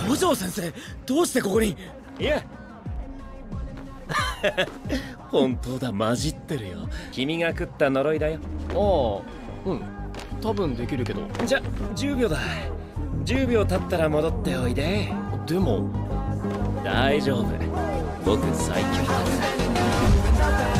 五条先生、どうしてここに？ いや本当だ、混じってるよ。君が食った呪いだよ。 ああ、うん、多分できるけど。 じゃ10秒だ。10秒経ったら戻っておいで。 でも大丈夫、僕最強だから。